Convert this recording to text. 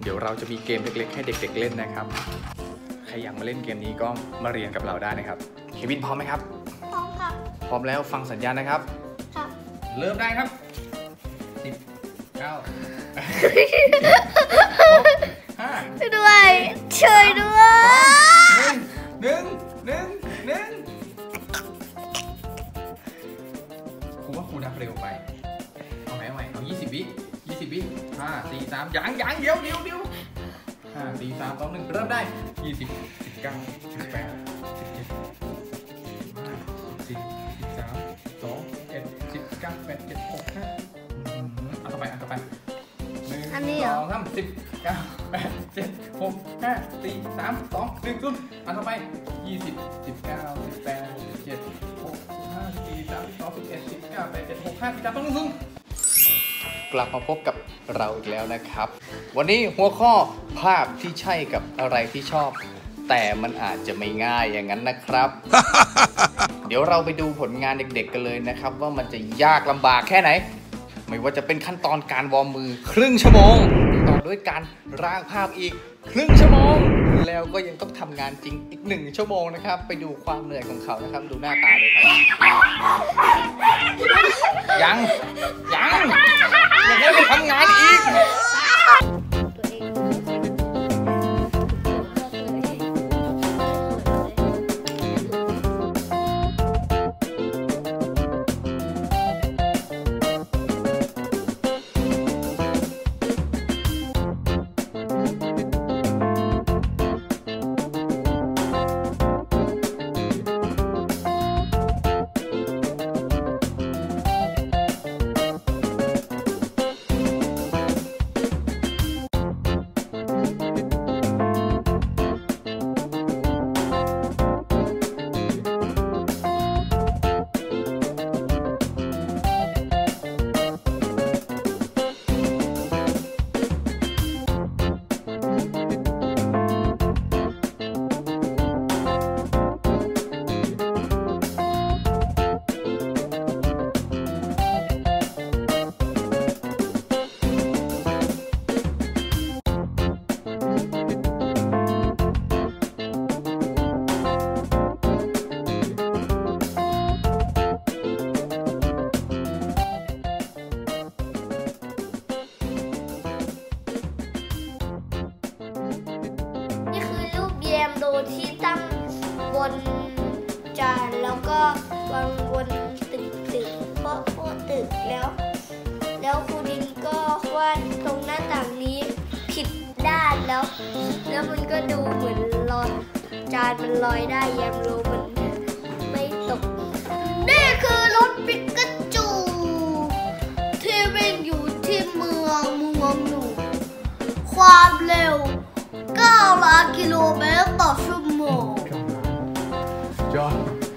เดี๋ยวเราจะมีเกมเล็กๆให้เด็กๆเล่นนะครับใครอยากมาเล่นเกมนี้ก็มาเรียนกับเราได้นะครับเควินพร้อมไหมครับพร้อมครับพร้อมแล้วฟังสัญญาณนะครับครับเริ่มได้ครับ10 9 ช่วยด้วยช่วยด้วยหนึ่งครูว่าครูนับเร็วไปเอาไหมเอา20 วิ5 4 3ยังเดี๋ยว5 4 3 2 1เริ่มได้20 19 18 17 15 14 13 2 1 19 8 7 6 5เอาต่อไป1 2 3 10 9 8 7 6 5 4 3 2 1 0อันต่อไป20 19 18 17 6 5 4 3 2 11 19 8 7 6 5 4 3 2 1 0กลับมาพบกับเราอีกแล้วนะครับวันนี้หัวข้อภาพที่ใช่กับอะไรที่ชอบแต่มันอาจจะไม่ง่ายอย่างนั้นนะครับ เดี๋ยวเราไปดูผลงานเด็กๆกันเลยนะครับว่ามันจะยากลำบากแค่ไหนไม่ว่าจะเป็นขั้นตอนการวอร์มมือครึ่งชั่วโมงต่อด้วยการร่างภาพอีกครึ่งชั่วโมงแล้วก็ยังต้องทำงานจริงอีก1 ชั่วโมงนะครับไปดูความเหนื่อยของเขานะครับดูหน้าตาเลยครับยังให้ไปทำงานอีกโดยที่ตั้งบนจานแล้วก็วางบนตึกเพราะตึกแล้วครูดินก็วาดตรงหน้าต่างนี้ผิดด้านแล้วมันก็ดูเหมือนลอยจานมันลอยได้แยมโลมันไม่ตกนี่คือรถปิกาจูที่วิ่งอยู่ที่เมืองหนูความเร็ว9 ล้านกิโลเมตรต่อชั่วโมงยอด